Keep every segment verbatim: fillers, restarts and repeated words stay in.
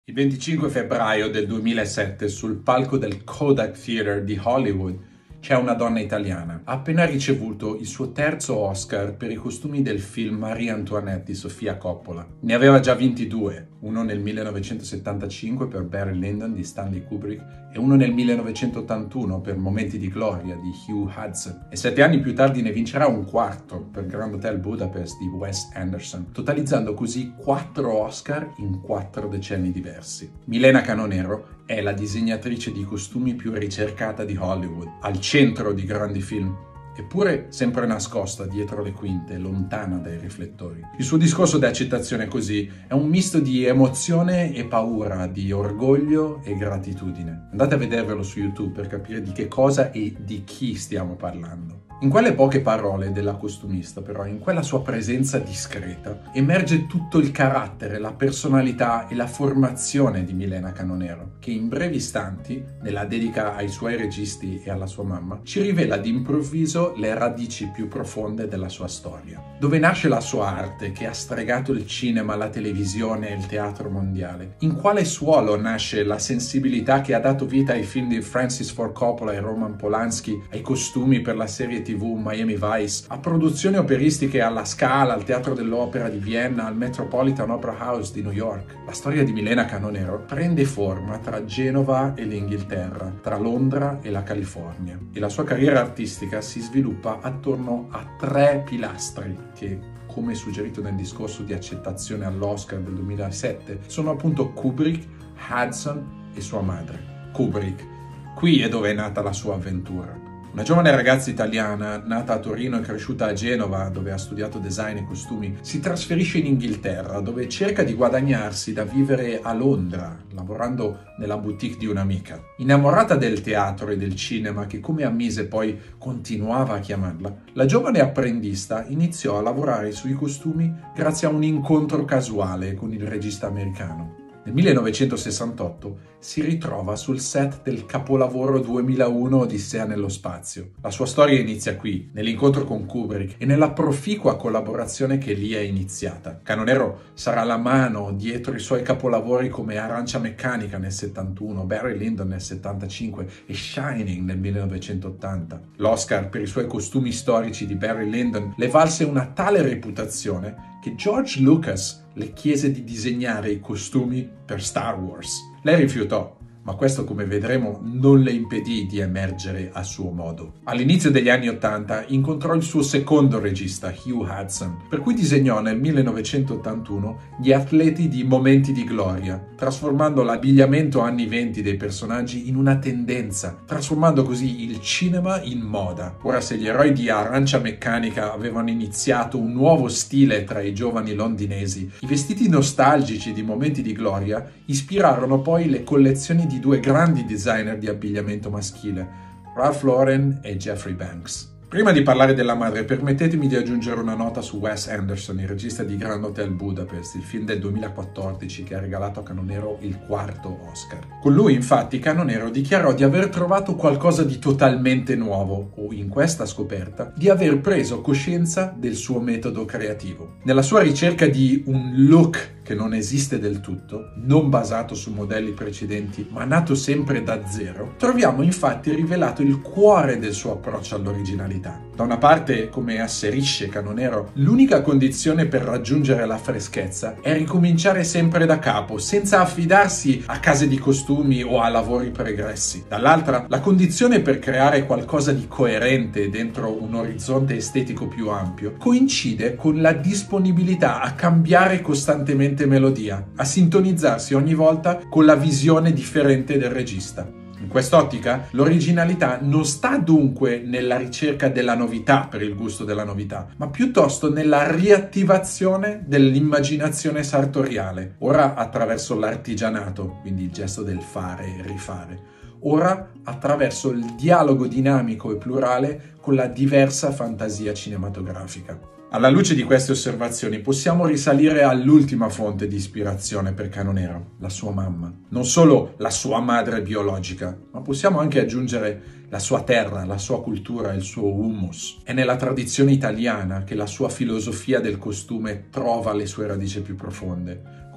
Il venticinque febbraio del duemilasette sul palco del Kodak Theater di Hollywood c'è una donna italiana. Ha appena ricevuto il suo terzo Oscar per i costumi del film Marie Antoinette di Sofia Coppola. Ne aveva già vinti due, uno nel millenovecentosettantacinque per Barry Lyndon di Stanley Kubrick e uno nel millenovecentottantuno per Momenti di gloria di Hugh Hudson. E sette anni più tardi ne vincerà un quarto per Grand Hotel Budapest di Wes Anderson, totalizzando così quattro Oscar in quattro decenni diversi. Milena Canonero è la disegnatrice di costumi più ricercata di Hollywood, al centro di grandi film, eppure sempre nascosta dietro le quinte, lontana dai riflettori. Il suo discorso di accettazione così è un misto di emozione e paura, di orgoglio e gratitudine. Andate a vedervelo su YouTube per capire di che cosa e di chi stiamo parlando. In quelle poche parole della costumista, però, in quella sua presenza discreta, emerge tutto il carattere, la personalità e la formazione di Milena Canonero, che in brevi istanti, nella dedica ai suoi registi e alla sua mamma, ci rivela d'improvviso le radici più profonde della sua storia. Dove nasce la sua arte, che ha stregato il cinema, la televisione e il teatro mondiale? In quale suolo nasce la sensibilità che ha dato vita ai film di Francis Ford Coppola e Roman Polanski, ai costumi per la serie tivù Miami Vice, a produzioni operistiche alla Scala, al Teatro dell'Opera di Vienna, al Metropolitan Opera House di New York? La storia di Milena Canonero prende forma tra Genova e l'Inghilterra, tra Londra e la California, e la sua carriera artistica si sviluppa attorno a tre pilastri che, come suggerito nel discorso di accettazione all'Oscar del duemilasette, sono appunto Kubrick, Hudson e sua madre. Kubrick. Qui è dove è nata la sua avventura. Una giovane ragazza italiana, nata a Torino e cresciuta a Genova, dove ha studiato design e costumi, si trasferisce in Inghilterra, dove cerca di guadagnarsi da vivere a Londra, lavorando nella boutique di un'amica. Innamorata del teatro e del cinema, che come ammise poi continuava a chiamarla, la giovane apprendista iniziò a lavorare sui costumi grazie a un incontro casuale con il regista americano. Nel millenovecentosessantotto si ritrova sul set del capolavoro duemilauno Odissea nello spazio. La sua storia inizia qui, nell'incontro con Kubrick e nella proficua collaborazione che lì è iniziata. Canonero sarà la mano dietro i suoi capolavori come Arancia Meccanica nel settantuno, Barry Lyndon nel settantacinque e Shining nel millenovecentottanta. L'Oscar per i suoi costumi storici di Barry Lyndon le valse una tale reputazione che George Lucas le chiese di disegnare i costumi per Star Wars. Lei rifiutò, ma questo, come vedremo, non le impedì di emergere a suo modo. All'inizio degli anni Ottanta incontrò il suo secondo regista, Hugh Hudson, per cui disegnò nel millenovecentottantuno gli atleti di Momenti di gloria, trasformando l'abbigliamento anni venti dei personaggi in una tendenza, trasformando così il cinema in moda. Ora, se gli eroi di Arancia Meccanica avevano iniziato un nuovo stile tra i giovani londinesi, i vestiti nostalgici di Momenti di gloria ispirarono poi le collezioni di due grandi designer di abbigliamento maschile, Ralph Lauren e Jeffrey Banks. Prima di parlare della madre, permettetemi di aggiungere una nota su Wes Anderson, il regista di Grand Hotel Budapest, il film del duemilaquattordici che ha regalato a Canonero il quarto Oscar. Con lui, infatti, Canonero dichiarò di aver trovato qualcosa di totalmente nuovo, o in questa scoperta, di aver preso coscienza del suo metodo creativo. Nella sua ricerca di un look che non esiste del tutto, non basato su modelli precedenti, ma nato sempre da zero, troviamo infatti rivelato il cuore del suo approccio all'originalità. Da una parte, come asserisce Canonero, l'unica condizione per raggiungere la freschezza è ricominciare sempre da capo, senza affidarsi a case di costumi o a lavori pregressi. Dall'altra, la condizione per creare qualcosa di coerente dentro un orizzonte estetico più ampio coincide con la disponibilità a cambiare costantemente melodia, a sintonizzarsi ogni volta con la visione differente del regista. In quest'ottica, l'originalità non sta dunque nella ricerca della novità per il gusto della novità, ma piuttosto nella riattivazione dell'immaginazione sartoriale, ora attraverso l'artigianato, quindi il gesto del fare e rifare, ora attraverso il dialogo dinamico e plurale con la diversa fantasia cinematografica. Alla luce di queste osservazioni possiamo risalire all'ultima fonte di ispirazione per Canonero, la sua mamma. Non solo la sua madre biologica, ma possiamo anche aggiungere la sua terra, la sua cultura, il suo humus. È nella tradizione italiana che la sua filosofia del costume trova le sue radici più profonde,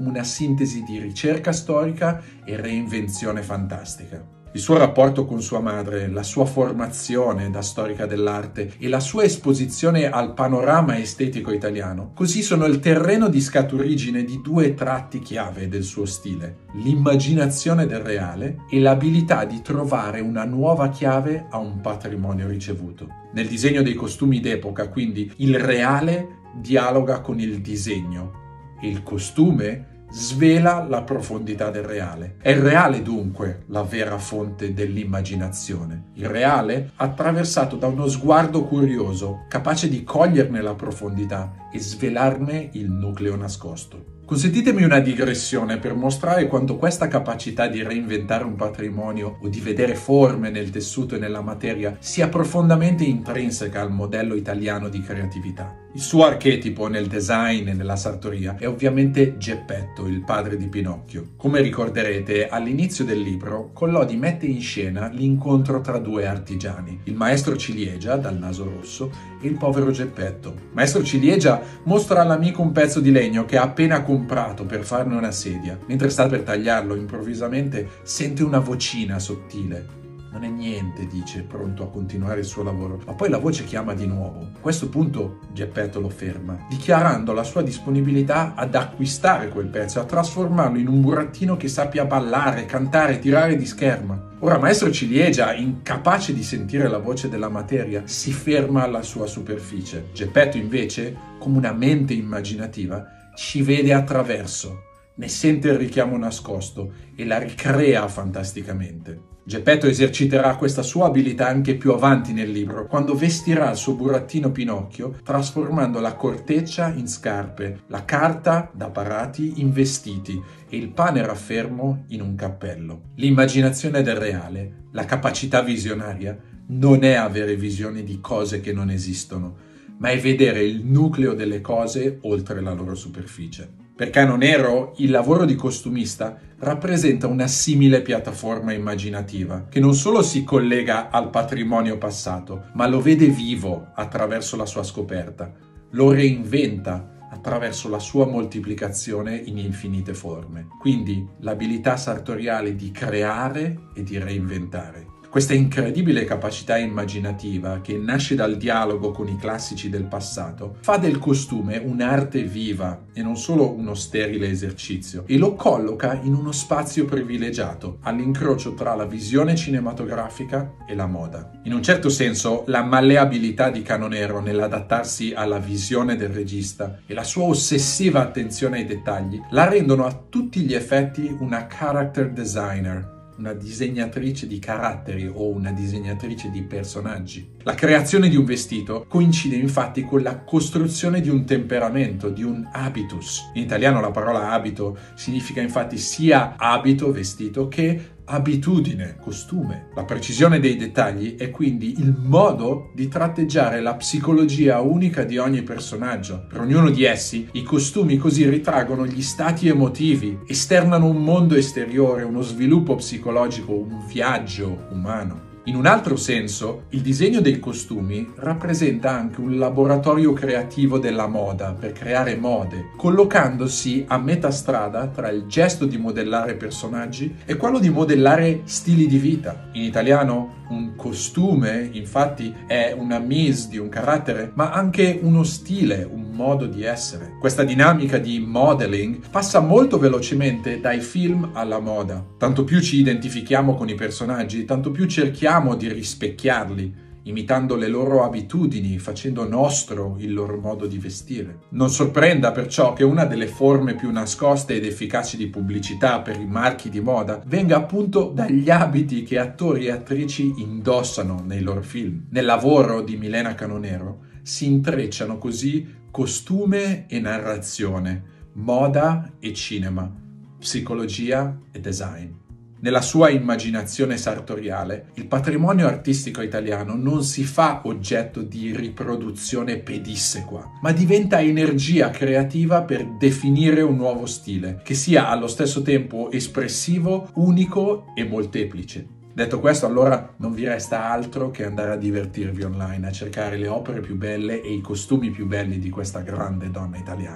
come una sintesi di ricerca storica e reinvenzione fantastica. Il suo rapporto con sua madre, la sua formazione da storica dell'arte e la sua esposizione al panorama estetico italiano, così sono il terreno di scaturigine di due tratti chiave del suo stile: l'immaginazione del reale e l'abilità di trovare una nuova chiave a un patrimonio ricevuto. Nel disegno dei costumi d'epoca, quindi, il reale dialoga con il disegno e il costume svela la profondità del reale. È il reale dunque la vera fonte dell'immaginazione. Il reale attraversato da uno sguardo curioso, capace di coglierne la profondità e svelarne il nucleo nascosto. Consentitemi una digressione per mostrare quanto questa capacità di reinventare un patrimonio o di vedere forme nel tessuto e nella materia sia profondamente intrinseca al modello italiano di creatività. Il suo archetipo nel design e nella sartoria è ovviamente Geppetto, il padre di Pinocchio. Come ricorderete, all'inizio del libro Collodi mette in scena l'incontro tra due artigiani, il maestro Ciliegia, dal naso rosso, e il povero Geppetto. Maestro Ciliegia mostra all'amico un pezzo di legno che ha appena comprato per farne una sedia. Mentre sta per tagliarlo, improvvisamente sente una vocina sottile. Non è niente, dice, pronto a continuare il suo lavoro. Ma poi la voce chiama di nuovo. A questo punto Geppetto lo ferma, dichiarando la sua disponibilità ad acquistare quel pezzo, a trasformarlo in un burattino che sappia ballare, cantare, tirare di scherma. Ora, maestro Ciliegia, incapace di sentire la voce della materia, si ferma alla sua superficie. Geppetto, invece, come una mente immaginativa, ci vede attraverso, ne sente il richiamo nascosto e la ricrea fantasticamente. Geppetto eserciterà questa sua abilità anche più avanti nel libro, quando vestirà il suo burattino Pinocchio, trasformando la corteccia in scarpe, la carta da parati in vestiti e il pane raffermo in un cappello. L'immaginazione del reale, la capacità visionaria, non è avere visioni di cose che non esistono, ma è vedere il nucleo delle cose oltre la loro superficie. Per Canonero, il lavoro di costumista rappresenta una simile piattaforma immaginativa, che non solo si collega al patrimonio passato, ma lo vede vivo attraverso la sua scoperta, lo reinventa attraverso la sua moltiplicazione in infinite forme. Quindi l'abilità sartoriale di creare e di reinventare. Questa incredibile capacità immaginativa, che nasce dal dialogo con i classici del passato, fa del costume un'arte viva e non solo uno sterile esercizio, e lo colloca in uno spazio privilegiato, all'incrocio tra la visione cinematografica e la moda. In un certo senso, la malleabilità di Canonero nell'adattarsi alla visione del regista e la sua ossessiva attenzione ai dettagli la rendono a tutti gli effetti una character designer, una disegnatrice di caratteri o una disegnatrice di personaggi. La creazione di un vestito coincide infatti con la costruzione di un temperamento, di un habitus. In italiano la parola abito significa infatti sia abito, vestito, che abitudine, costume. La precisione dei dettagli è quindi il modo di tratteggiare la psicologia unica di ogni personaggio. Per ognuno di essi, i costumi così ritraggono gli stati emotivi, esternano un mondo esteriore, uno sviluppo psicologico, un viaggio umano. In un altro senso, il disegno dei costumi rappresenta anche un laboratorio creativo della moda per creare mode, collocandosi a metà strada tra il gesto di modellare personaggi e quello di modellare stili di vita. In italiano, un costume, infatti, è una mise di un carattere, ma anche uno stile, un modo di essere. Questa dinamica di modeling passa molto velocemente dai film alla moda. Tanto più ci identifichiamo con i personaggi, tanto più cerchiamo di rispecchiarli, imitando le loro abitudini, facendo nostro il loro modo di vestire. Non sorprenda perciò che una delle forme più nascoste ed efficaci di pubblicità per i marchi di moda venga appunto dagli abiti che attori e attrici indossano nei loro film. Nel lavoro di Milena Canonero si intrecciano così costume e narrazione, moda e cinema, psicologia e design. Nella sua immaginazione sartoriale, il patrimonio artistico italiano non si fa oggetto di riproduzione pedissequa, ma diventa energia creativa per definire un nuovo stile, che sia allo stesso tempo espressivo, unico e molteplice. Detto questo, allora non vi resta altro che andare a divertirvi online, a cercare le opere più belle e i costumi più belli di questa grande donna italiana.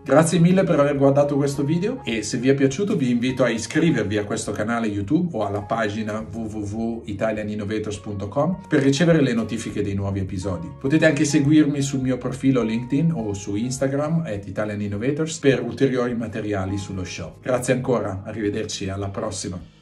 Grazie mille per aver guardato questo video e se vi è piaciuto vi invito a iscrivervi a questo canale YouTube o alla pagina w w w punto italian innovators punto com per ricevere le notifiche dei nuovi episodi. Potete anche seguirmi sul mio profilo LinkedIn o su Instagram at italian innovators per ulteriori materiali sullo show. Grazie ancora, arrivederci, alla prossima.